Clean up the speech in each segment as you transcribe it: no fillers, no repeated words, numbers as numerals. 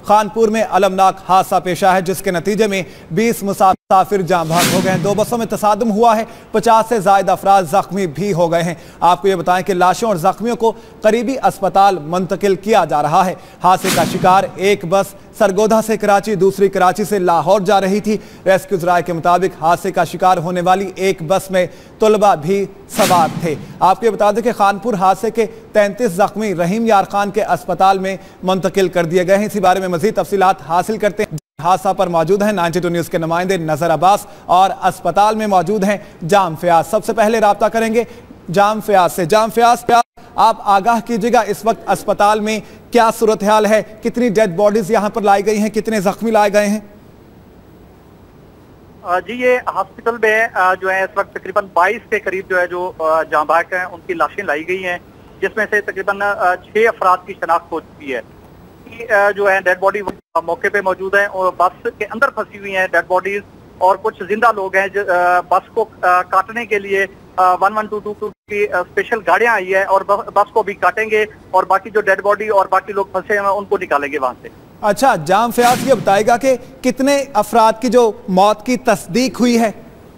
खानपुर में अलमनाक हादसा पेश आया है, जिसके नतीजे में 20 मुसाफिर जाम बहक हो गए हैं। 2 बसों में तसादुम हुआ है, 50 से ज्यादा अफराद जख्मी भी हो गए हैं। आपको ये बताएं कि लाशों और जख्मियों को करीबी अस्पताल मुंतकिल किया जा रहा है। हादसे का शिकार एक बस सरगोधा से कराची, दूसरी कराची से लाहौर जा रही थी। रेस्क्यू राय के मुताबिक हादसे का शिकार होने वाली एक बस में तलबा भी सवार थे। आपको ये बता दें कि खानपुर हादसे के 33 जख्मी रहीम यार खान के अस्पताल में मुंतकिल कर दिए गए हैं। इसी बारे में मजीद तफसीलात हासिल करते हैं। हादसा पर मौजूद हैं 92 न्यूज के नुमाइंदे नजर अब्बास और अस्पताल में मौजूद हैं जाम फयाज। सबसे पहले राब्ता करेंगे जाम फयाज से। जाम फयाज, आप आगाह कीजिएगा, इस वक्त अस्पताल में क्या सूरत हाल है? कितनी डेड बॉडीज यहां पर लाई गई हैं? कितने जख्मी लाए गए हैं? जी, ये हॉस्पिटल में जो है इस वक्त तकरीबन 22 के करीब जो है जो जाम बहक हैं उनकी लाशें लाई गई हैं, जिसमें से तकरीबन 6 अफराद की शनाख्त हो चुकी है। जो है डेड बॉडी मौके पे मौजूद है और बस के अंदर फंसी हुई हैं डेड बॉडीज, और कुछ जिंदा लोग हैं जो बस को काटने के लिए 1122 की स्पेशल गाड़ियां आई है और बस को भी काटेंगे और बाकी जो डेड बॉडी और बाकी लोग फंसे हैं उनको निकालेंगे वहां से। अच्छा, जाम फयाज ये बताएगा कि कितने अफराद की जो मौत की तस्दीक हुई है?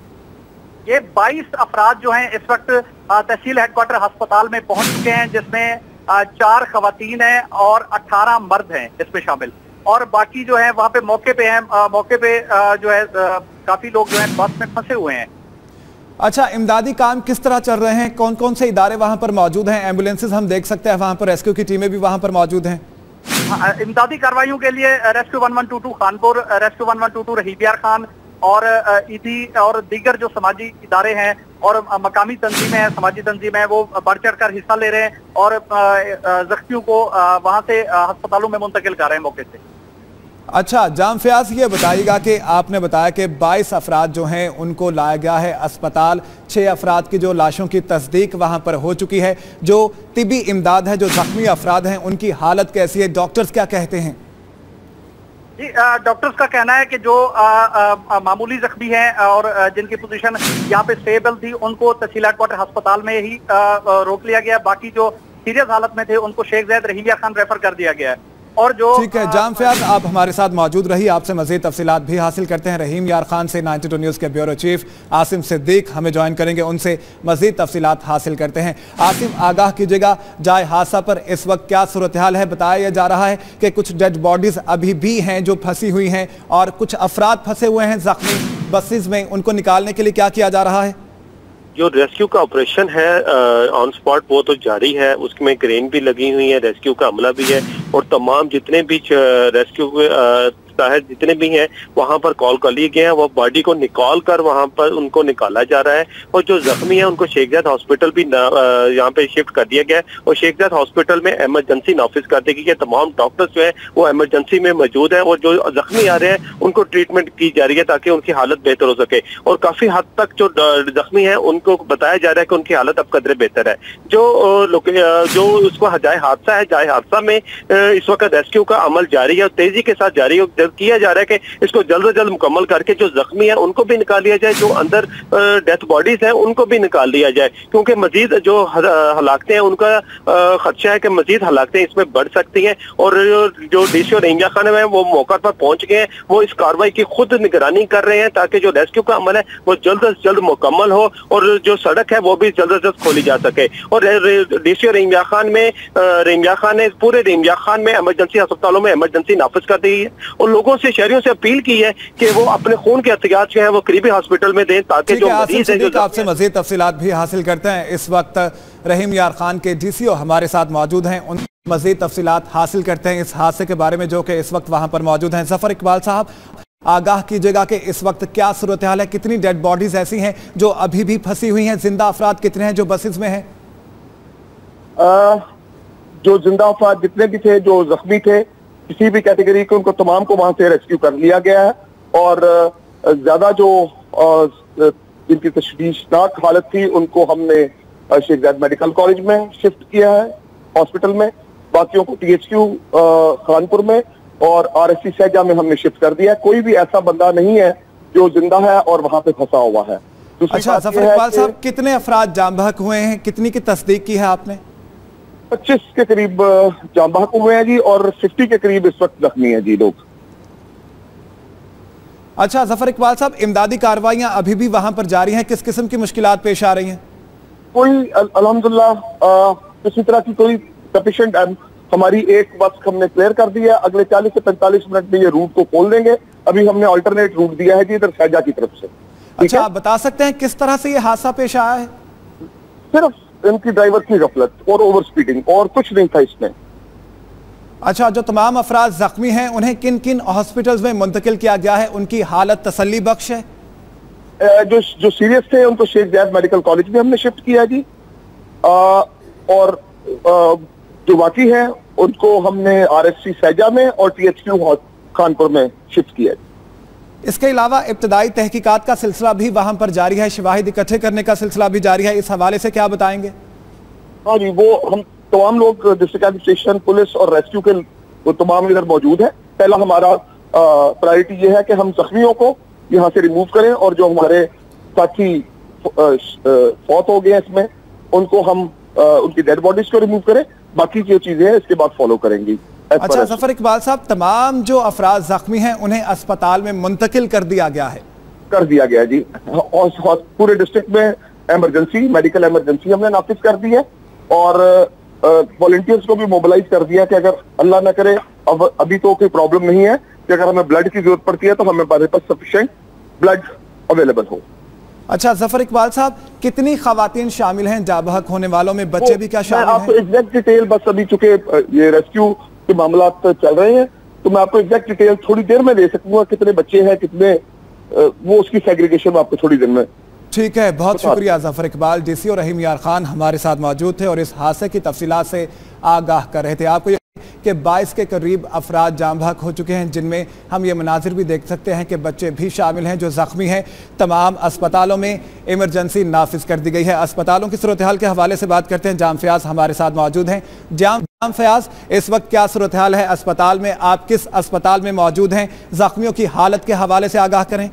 ये 22 अफराद जो हैं इस वक्त तहसील हेडक्वार्टर अस्पताल में पहुंच चुके हैं, जिसमें 4 खवातीन हैं और 18 मर्द हैं इसमें शामिल, और बाकी जो है वहाँ पे मौके पे हैं। मौके पे जो है काफी लोग जो है बस में फंसे हुए हैं। अच्छा, इमदादी काम किस तरह चल रहे हैं? कौन कौन से इदारे वहां पर मौजूद हैं? एम्बुलेंसेज हम देख सकते हैं वहां पर, रेस्क्यू की टीमें भी वहां पर मौजूद हैं। इमदादी कार्रवाइयों के लिए रेस्क्यू 1122 खानपुर, रेस्क्यू 1122 रहीम यार खान और ईदी और दीगर जो समाजी इदारे हैं और मकामी तंजीमें हैं, समाजी तंजीमें हैं, वो बढ़ चढ़ कर हिस्सा ले रहे हैं और जख्मियों को वहां से अस्पतालों में मुंतकिल कर रहे हैं मौके से। अच्छा, जाम फयाज ये बताइएगा कि आपने बताया कि 22 अफराद जो हैं उनको लाया गया है अस्पताल, 6 अफराद की जो लाशों की तस्दीक वहां पर हो चुकी है। जो तिबी इमदाद है, जो जख्मी अफराद हैं, उनकी हालत कैसी है? डॉक्टर्स क्या कहते हैं? जी, डॉक्टर्स का कहना है कि जो मामूली जख्मी हैं और जिनकी पोजीशन यहाँ पे स्टेबल थी, उनको तहसील हेडक्वार्टर अस्पताल में ही रोक लिया गया। बाकी जो सीरियस हालत में थे उनको शेख ज़ैद रहीम यार खान रेफर कर दिया गया है। और जो ठीक है जाम फयाज, आप हमारे साथ मौजूद रही, आपसे मजीद तफसीलात भी हासिल करते हैं। रहीम यार खान से 92 न्यूज़ के ब्यूरो चीफ आसिम सिद्दीक हमें ज्वाइन करेंगे, उनसे मजीद तफसीलात हासिल करते हैं। आसिम, आगाह कीजिएगा, जाए हादसा पर इस वक्त क्या सूरत हाल है? बताया जा रहा है कि कुछ डेड बॉडीज अभी भी हैं जो फंसी हुई हैं और कुछ अफराद फंसे हुए हैं जख्मी बसेज में, उनको निकालने के लिए क्या किया जा रहा है? जो रेस्क्यू का ऑपरेशन है ऑन स्पॉट वो तो जारी है, उसमें क्रेन भी लगी हुई है, रेस्क्यू का अमला भी है और तमाम जितने भी रेस्क्यू साहब जितने भी हैं वहां पर कॉल कर लिए गए हैं। वो बॉडी को निकाल कर वहां पर उनको निकाला जा रहा है और जो जख्मी है उनको शेख ज़ैद हॉस्पिटल भी यहाँ पे शिफ्ट कर दिया गया है और शेख ज़ैद हॉस्पिटल में इमरजेंसी नाफिज कर दी गई है। तमाम डॉक्टर्स जो है वो इमरजेंसी में मौजूद है और जो जख्मी आ रहे हैं उनको ट्रीटमेंट की जा रही है ताकि उनकी हालत बेहतर हो सके और काफी हद तक जो जख्मी है उनको बताया जा रहा है कि उनकी हालत अब कदरे बेहतर है। जो उसको जाए हादसा है, जाए हादसा में इस वक्त रेस्क्यू का अमल जारी है और तेजी के साथ जारी किया जा रहा है कि इसको जल्द से जल्द मुकम्मल करके जो जख्मी है उनको भी निकाल लिया जाए, जो अंदर डेथ बॉडीज हैं उनको भी निकाल लिया जाए, क्योंकि मजीद जो हलाकतें हैं उनका खदशा है कि मजीद हलाकतें इसमें बढ़ सकती हैं। और जो डीसी रहीम यार खान है वो मौका पर पहुंच गए हैं, वो इस कार्रवाई की खुद निगरानी कर रहे हैं ताकि जो रेस्क्यू का अमल है वो जल्द से जल्द मुकम्मल हो और जो सड़क है वो भी जल्द से जल्द खोली जा सके। और डीसी रहीम यार खान ने पूरे रहीम यार खान में इमरजेंसी अस्पतालों में इमरजेंसी नाफिज कर दी है और लोगों से, शहरियों से अपील की है कि वो अपने खून के एहतियात जो है वो करीबी हॉस्पिटल में दें ताकि जो मरीज है जो आपसे मजीद तफसीलात भी हासिल करते हैं। इस वक्त रहीम यार खान के डीसीओ हमारे साथ मौजूद हैं, उन मजीद तफसीलात हासिल करते हैं इस हादसे के बारे में जो कि इस वक्त वहां पर मौजूद हैं। जफर इकबाल साहब, आगाह कीजिएगा कि इस वक्त क्या सूरत हाल है? कितनी डेड बॉडीज ऐसी हैं जो अभी भी फंसी हुई हैं? जिंदा अफराद कितने हैं जो बसेस में हैं? जो जिंदा अफराद जितने भी थे, जो जख्मी थे किसी भी कैटेगरी के, उनको तमाम को वहां से रेस्क्यू कर लिया गया है और ज्यादा जो जिनकी तशवीशनाक हालत थी उनको हमने शेख ज़ैद मेडिकल कॉलेज में शिफ्ट किया है हॉस्पिटल में, बाकियों को THQ खानपुर में और RSC सैजा में हमने शिफ्ट कर दिया है। कोई भी ऐसा बंदा नहीं है जो जिंदा है और वहां पे फंसा हुआ है। अच्छा, जफर इकबाल साहब, कितने अफराद जाम बहक हुए हैं? कितनी की तस्दीक की है आपने? 25 के करीब जाँ बहक हुए हैं जी, और 50 के करीब इस वक्त जख्मी हैं जी लोग। अच्छा जफर इकबाल साहब, इमदादी कार्रवाइयां अभी भी वहां पर जारी हैं, किस किस्म की मुश्किलात पेश आ रही हैं? कोई अल्हम्दुलिल्लाह किसी तरह की कोई सफिशिएंट हमारी एक बस हमने क्लियर कर दी है। अगले 40 से 45 मिनट में ये रूट को खोल देंगे। अभी हमने अल्टरनेट रूट दिया है जी इधर सैजा की तरफ से। अच्छा, आप बता सकते हैं किस तरह से ये हादसा पेश आया है? सिर्फ इनकी ड्राइवर की गफलत और ओवर स्पीडिंग, और कुछ नहीं था इसमें। अच्छा, जो तमाम अफराद जख्मी हैं उन्हें किन किन हॉस्पिटल्स में मुंतकिल किया गया है? उनकी हालत तसल्ली बख्श है? जो सीरियस थे उनको शेख ज़ायद मेडिकल कॉलेज में हमने शिफ्ट किया जी, और जो बाकी है उनको हमने RSC सैजा में और THQ खानपुर में शिफ्ट किया। इसके अलावा इब्तदाई तहकीकात का सिलसिला भी वहां पर जारी है, शवाहिद इकट्ठे करने का सिलसिला भी जारी है, इस हवाले से क्या बताएंगे? हाँ जी, वो हम तमाम लोग डिस्ट्रिक्ट एडमिनिस्ट्रेशन, पुलिस और रेस्क्यू के वो तमाम इधर मौजूद है। पहला हमारा प्रायोरिटी ये है कि हम जख्मियों को यहाँ से रिमूव करें, और जो हमारे साथी फौत हो गए इसमें उनको हम उनकी डेड बॉडीज को रिमूव करें। बाकी जो चीजें हैं इसके बाद फॉलो करेंगी। अच्छा जफर इकबाल साहब, तमाम जो अफराद जख्मी हैं उन्हें अस्पताल में मुंतकिल कर दिया गया है? कर दिया गया जी, और पूरे डिस्ट्रिक्ट में इमरजेंसी, मेडिकल इमरजेंसी हमने नाफिज कर दी है, और वॉलंटियर्स को भी मोबिलाइज कर दिया कि अगर अल्लाह न करे, अब अभी तो कोई प्रॉब्लम नहीं है कि अगर हमें ब्लड की जरूरत पड़ती है तो हमें हमारे पास सफिशिएंट ब्लड अवेलेबल हो। अच्छा जफर इकबाल साहब, कितनी खवातीन शामिल हैं जाँ बहक होने वालों में? बच्चे भी क्या शामिल हैं? आपको एग्जैक्ट डिटेल बस अभी चूंकि ये रेस्क्यू के मामला चल रहे हैं तो मैं आपको एग्जैक्ट डिटेल थोड़ी देर में दे सकूंगा, कितने बच्चे हैं, कितने वो उसकी सेग्रीगेशन आपको थोड़ी देर में। ठीक है, बहुत शुक्रिया जफर इकबाल। DCO रहीम यार खान हमारे साथ मौजूद थे और इस हादसे की तफसीलात से आगाह कर रहे थे। आपको कि 22 के करीब अफराद जाँ बहक हो चुके हैं, जिनमें हम ये मनाजिर भी देख सकते हैं कि बच्चे भी शामिल हैं जो ज़ख्मी हैं। तमाम अस्पतालों में इमरजेंसी नाफिज कर दी गई है। अस्पतालों की सूरत हाल के हवाले से बात करते हैं। जाम फयाज हमारे साथ मौजूद हैं। जाम फयाज, इस वक्त क्या सूरत हाल है अस्पताल में? आप किस अस्पताल में मौजूद हैं? ज़ख्मियों की हालत के हवाले से आगाह करें।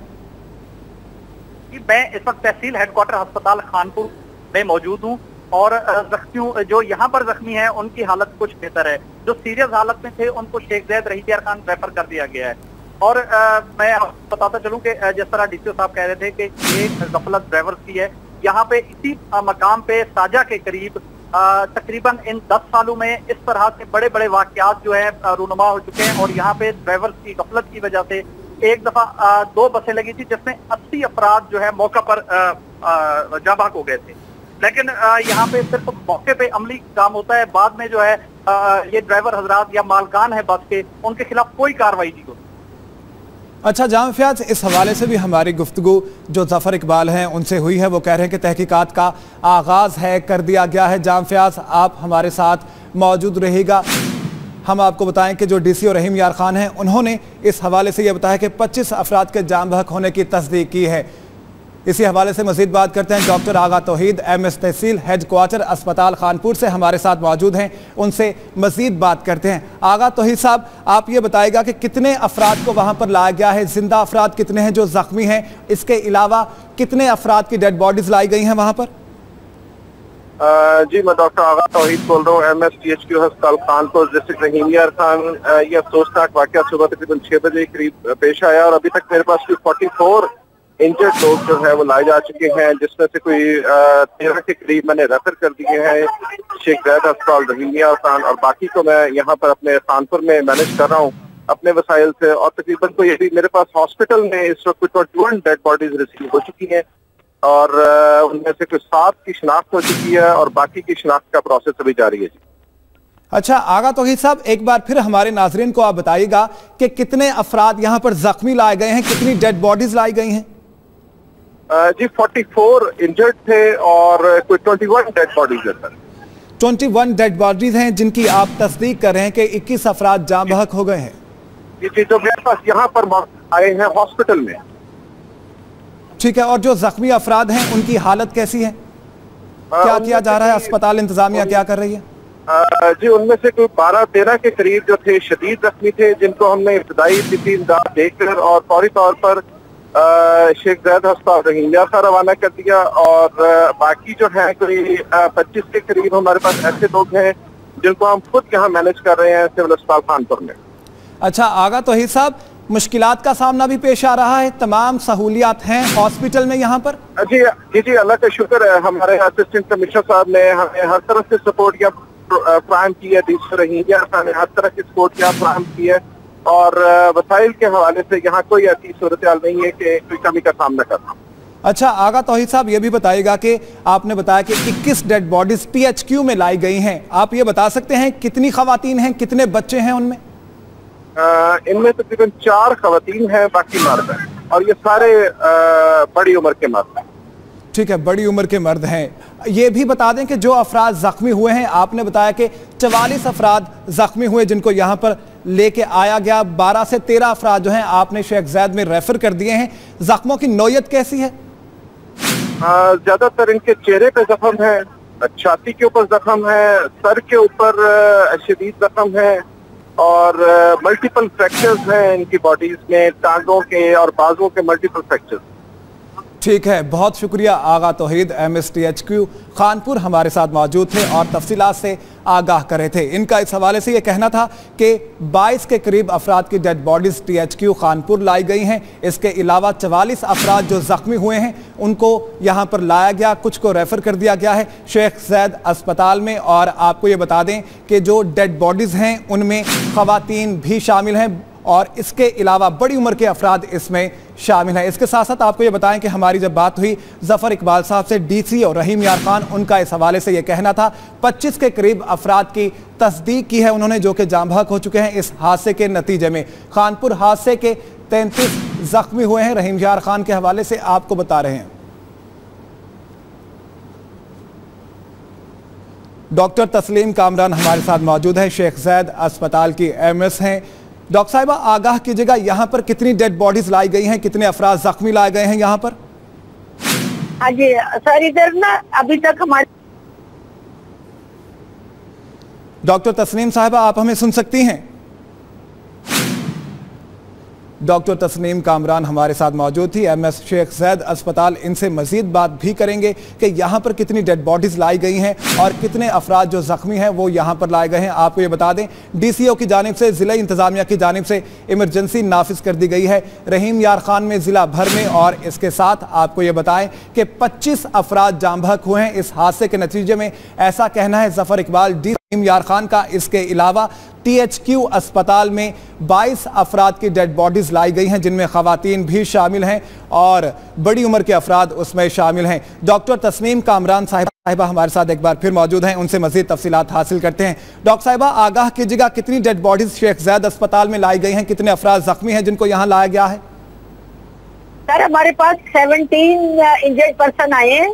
मैं इस वक्त तहसील हेडक्वार्टर अस्पताल खानपुर में मौजूद हूँ, और जख्मियों जो यहाँ पर जख्मी हैं उनकी हालत कुछ बेहतर है। जो सीरियस हालत में थे उनको शेख ज़ायद रहीम यार खान रेफर कर दिया गया है। और मैं आपको बताता चलूँ कि जिस तरह DCO साहब कह रहे थे कि ये गफलत ड्राइवर की है, यहाँ पे इसी मकाम पे साजा के करीब तकरीबन इन 10 सालों में इस तरह से बड़े बड़े वाकयात जो है रूनुमा हो चुके हैं। और यहाँ पे ड्राइवर की गफलत की वजह से एक दफा 2 बसें लगी थी जिसमें 80 अफराद जो है मौका पर जाँ बहक हो गए थे। लेकिन यहाँ पे सिर्फ मौके पे अमली काम होता है, बाद में जो है ये ड्राइवर हजरात या मालकान है बस के, उनके खिलाफ कोई कार्रवाई नहीं होती। अच्छा जाम फयाज, इस हवाले से भी हमारी गुफ्तगू जो जफर इकबाल हैं उनसे हुई है। वो कह रहे हैं कि तहकीकात का आगाज़ है, कर दिया गया है। जाम फयाज, आप हमारे साथ मौजूद रहेगा। हम आपको बताएं कि जो DCO रहीम यार खान हैं उन्होंने इस हवाले से यह बताया कि 25 अफराद के जाँ बहक होने की तस्दीक की है। इसी हवाले से मजीद बात करते हैं। डॉक्टर आगा तौहीद MS तहसील हेडक्वार्टर अस्पताल खानपुर से हमारे साथ मौजूद हैं, उनसे मजीद बात करते हैं। आगा तौहीद साहब, आप ये बताएगा कि कितने अफराद को वहाँ पर लाया गया है? जिंदा अफराद कितने हैं जो जख्मी हैं? इसके अलावा कितने अफराद की डेड बॉडीज लाई गई हैं वहाँ पर? जी, मैं डॉक्टर आगा तौहीद बोल रहा हूँ, MS THQ अस्पताल कानपुर, डिस्ट्रिक्ट रहीम यार खान। ये अफसोसनाक वाकया सुबह तकरीबन 6 बजे करीब पेश आया, और अभी तक मेरे पास कोई 44 इंजर्ड लोग जो है वो लाए जा चुके हैं, जिसमें से कोई 13 के करीब मैंने रेफर कर दिए हैं शेख ज़ायद अस्पताल रहीम यार खान, और बाकी को मैं यहाँ पर अपने कानपुर में मैनेज कर रहा हूँ अपने वसाइल से। और तकरीबन कोई अभी मेरे पास हॉस्पिटल में इस वक्त 21 डेड बॉडीज रिसीव हो चुकी हैं, और उनमें से कुछ 7 की शिनाख्त हो चुकी है, और बाकी की शिनाख्त का प्रोसेस अभी जारी है। जी अच्छा आगा तौहीद साहब, एक बार फिर हमारे नाजरीन को आप बताइएगा कि कितने अफराद यहाँ पर जख्मी लाए गए हैं, कितनी डेड बॉडीज लाई गई हैं? जी 44 इंजर्ड थे और कोई 21 डेड बॉडीज है सर। 21 डेड बॉडीज हैं जिनकी आप तस्दीक कर रहे हैं कि 21 अफराद जाँ बहक हो गए हैं। जी, जो मेरे पास यहाँ पर आए हैं हॉस्पिटल में। ठीक है, और जो जख्मी अफराद हैं उनकी हालत कैसी है? क्या किया जा रहा है? अस्पताल इंतजामिया क्या कर रही है? जी, उनमें से कोई 12-13 के करीब जो थे शदीद जख्मी थे, जिनको हमने इब्तदाई तिब्बी इमदाद देकर और फौरी तौर पर शेख ज़ायद अस्पताल रहीम यार खान रवाना कर दिया। और बाकी जो है कोई 25 के करीब हमारे पास ऐसे लोग हैं जिनको हम खुद यहाँ मैनेज कर रहे हैं सिविल अस्पताल कानपुर में। अच्छा आगा तौहीद साहब, मुश्किलात का सामना भी पेश आ रहा है, तमाम सहूलियात हैं हॉस्पिटल में यहाँ पर? जी जी जी, अल्लाह का शुक्र है, हमारे असिस्टेंट कमिश्नर साहब ने हमें हर तरह से सपोर्ट या फ्राहम की है, डीसी रहीम ने हर तरह की सपोर्ट या फ्राहम की है, और वसाइल के हवाले से यहाँ कोई ऐसी सूरत हाल नहीं है कि कोई कमी का सामना करना। अच्छा आगा तौहीद साहब, ये भी बताइएगा कि आपने बताया कि 21 डेड बॉडीज THQ में लाई गई हैं, आप ये बता सकते हैं कितनी खवातीन हैं, कितने बच्चे हैं उनमें? इनमें तकरीबन 4 खवातीन हैं, बाकी मर्द हैं, और ये सारे बड़ी उम्र के मर्द हैं। ठीक है, बड़ी उम्र के मर्द हैं। ये भी बता दें कि जो अफराद जख्मी हुए हैं, आपने बताया कि 44 अफराद जख्मी हुए जिनको यहाँ पर लेके आया गया, 12 से 13 अफराद जो हैं आपने शेख ज़ैद में रेफर कर दिए हैं। जख्मों की नौयत कैसी है? ज्यादातर इनके चेहरे पे जख्म है, छाती के ऊपर जख्म है, सर के ऊपर शदीद जख्म है, और मल्टीपल फ्रैक्चर्स हैं इनकी बॉडीज में, टांगों के और बाजुओं के मल्टीपल फ्रैक्चर्स। ठीक है, बहुत शुक्रिया आगा तौहीद, MSTHQ खानपुर हमारे साथ मौजूद थे और तफसीलात से आगाह कर रहे थे। इनका इस हवाले से ये कहना था कि 22 के करीब अफराद की डेड बॉडीज THQ खानपुर लाई गई हैं। इसके अलावा 44 अफराद जो जख्मी हुए हैं उनको यहाँ पर लाया गया, कुछ को रेफर कर दिया गया है शेख ज़ैद अस्पताल में। और आपको ये बता दें कि जो डेड बॉडीज हैं उनमें खवातीन भी शामिल हैं और इसके अलावा बड़ी उम्र के अफराद इसमें शामिल हैं। इसके साथ साथ आपको ये बताएं कि हमारी जब बात हुई ज़फ़र इकबाल साहब से, DC और रहीम यार खान, उनका इस हवाले से ये कहना था 25 के करीब अफराद की तस्दीक की है उन्होंने, जो कि जाम बहक हो चुके हैं इस हादसे के नतीजे में। खानपुर हादसे के 33 जख्मी हुए हैं, रहीम यार खान के हवाले से आपको बता रहे हैं। डॉक्टर तस्लीम कामरान हमारे साथ मौजूद है, शेख ज़ैद अस्पताल की MS हैं। डॉक्टर साहिबा, आगाह कीजिएगा, यहाँ पर कितनी डेड बॉडीज लाई गई हैं, कितने अफराद जख्मी लाए गए हैं यहाँ पर? हाँ जी सर, इधर ना अभी तक हमारे। डॉक्टर तस्नीम साहिबा, आप हमें सुन सकती हैं? डॉक्टर तस्नीम कामरान हमारे साथ मौजूद थी, MS शेख ज़ैद अस्पताल। इनसे मजीद बात भी करेंगे कि यहाँ पर कितनी डेड बॉडीज लाई गई हैं और कितने अफराद जो जख्मी हैं वो यहाँ पर लाए गए हैं। आपको ये बता दें, DCO की जानिब से, ज़िला इंतज़ामिया की जानिब से इमरजेंसी नाफिज कर दी गई है रहीम यार खान में, ज़िला भर में। और इसके साथ आपको ये बताएं कि 25 अफराद जाम बहक हुए हैं इस हादसे के नतीजे में, ऐसा कहना है ज़फ़र इकबाल रहीम यार खान का। इसके अलावा THQ अस्पताल में 22 अफराद की डेड बॉडीज लाई गई हैं जिनमें खवातीन भी शामिल हैं और बड़ी उम्र के अफराद उसमें शामिल हैं। डॉक्टर तस्नीम कामरान साहिबा हमारे साथ एक बार फिर मौजूद हैं, उनसे मजीद तफसीलात हासिल करते हैं। डॉक्टर साहिबा, आगाह कीजिएगा, कितनी डेड बॉडीज शेख ज़ैद अस्पताल में लाई गई हैं, कितने अफराद जख्मी हैं जिनको यहाँ लाया गया है? सर हमारे पास 17 इंजर्ड पर्सन आए हैं।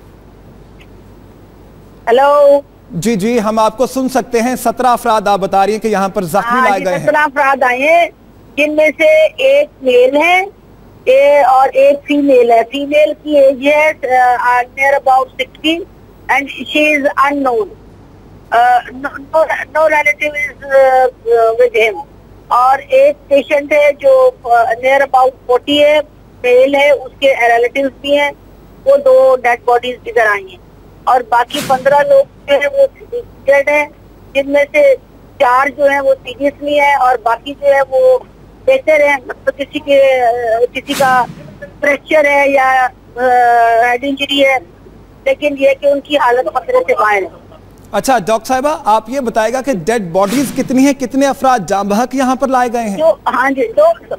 हेलो जी जी, हम आपको सुन सकते हैं। 17 अफराद आप बता रही हैं कि यहाँ पर जख्मी लाए गए हैं। 17 अफराद आए हैं, जिनमें से एक मेल है और एक फीमेल है। फीमेल की एज है near about 60 and she is unknown, no relative is with him. और एक पेशेंट है जो नियर अबाउट 40 है, मेल है, उसके रिलेटिव्स भी हैं। वो 2 डेड बॉडीज इधर आई हैं और बाकी 15 लोग जो है वो इंजर्ड हैं, जिनमें से 4 जो है वो सीरियसली है और बाकी जो है वो बेहतर है। मतलब किसी का फ्रैक्चर है या हेड इंजरी है, लेकिन ये कि उनकी हालत खतरे से बाहर है। अच्छा डॉक्टर साहिबा, आप ये बताएगा कि डेड बॉडीज कितनी है, कितने अफराद जाम बहक यहाँ पर लाए गए हैं? हाँ जी,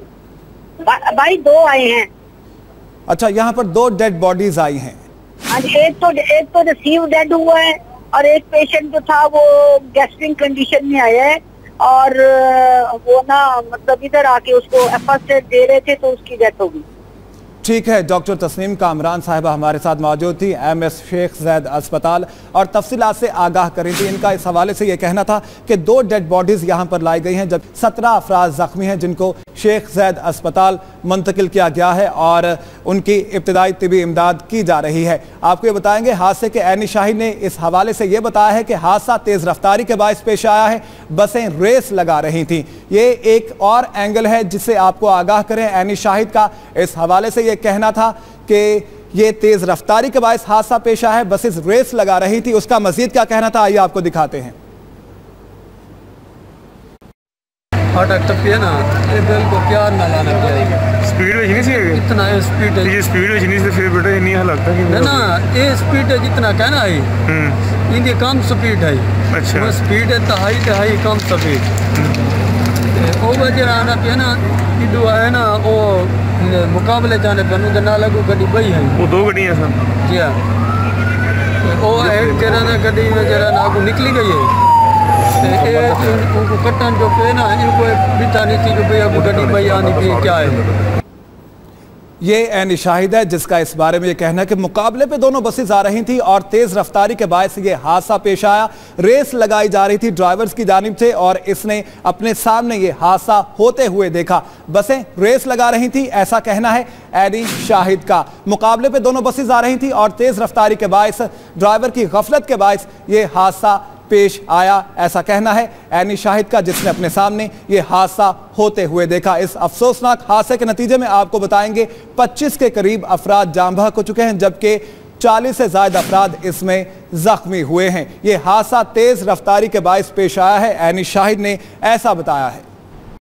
2 आए हैं। अच्छा, यहाँ पर 2 डेड बॉडीज आई हैं। हाँ जी, एक तो रिसीव डेड हुआ है और एक पेशेंट जो था वो गैस्ट्रिक कंडीशन में आया है और वो ना मतलब इधर आके उसको फर्स्ट एड दे रहे थे तो उसकी डेथ हो गई। ठीक है, डॉक्टर तस्नीम कामरान साहिबा हमारे साथ मौजूद थी, MS शेख ज़ैद अस्पताल, और तफसीलात से आगाह करी थी। इनका इस हवाले से ये कहना था कि 2 डेड बॉडीज़ यहाँ पर लाई गई हैं, जब 17 अफराद ज़ख्मी हैं जिनको शेख ज़ैद अस्पताल मुंतकिल किया गया है और उनकी इब्तदाई तिबी इमदाद की जा रही है। आपको ये बताएंगे, हादसे के ऐनी शाहिद ने इस हवाले से ये बताया है कि हादसा तेज़ रफ्तारी के बायस पेश आया है, बसें रेस लगा रही थी। ये एक और एंगल है जिससे आपको आगाह करें। ऐनी शाहिद का इस हवाले से ये कहना था कि ये तेज रफ्तारी के बायस हादसा पेश आया है, बसेस रेस लगा रही थी। उसका मजीद क्या कहना था, आइए आपको दिखाते हैं। फाटक टप्पी है ना, ये बिल्कुल प्यार ना लाना चाहिए। स्पीड में नहीं सी इतना स्पीड है, ये स्पीड में नहीं से फिर बेटा नहीं लगता कि है ना, ये स्पीड है जितना कहना है इनकी कम स्पीड है। अच्छा, वो स्पीड है तो हाई कम स्पीड वो वजह आना पे ना इडू है ना, वो मुकाबले जाने पर उनके ना लगू गड्डी बई है, वो 2 गाड़ियाँ सन जी हाँ, वो एक जरा ना गड्डी में जरा ना आगू निकली गई है, उनको कट्टन जो पे ना इनको बिता नहीं थी कि भाई अब गड्डी बई आनी थी क्या है। ये ऐनी शाहिद है जिसका इस बारे में ये कहना है कि मुकाबले पे दोनों बसें आ रही थी और तेज रफ्तारी के बायस ये हादसा पेश आया। रेस लगाई जा रही थी ड्राइवर्स की जानिब से और इसने अपने सामने ये हादसा होते हुए देखा। बसें रेस लगा रही थी, ऐसा कहना है ऐनी शाहिद का। मुकाबले पे दोनों बसें आ रही थी और तेज रफ्तारी के बायस ड्राइवर की गफलत के बायस ये हादसा पेश आया, ऐसा कहना है ऐनी शाहिद का जिसने अपने सामने ये हादसा होते हुए देखा। इस अफसोसनाक हादसे के नतीजे में आपको बताएंगे 25 के करीब अफराद जान बहक हो चुके हैं जबकि 40 से ज्यादा अफराद इसमें जख्मी हुए हैं। ये हादसा तेज रफ्तारी के बायस पेश आया है, ऐनी शाहिद ने ऐसा बताया है।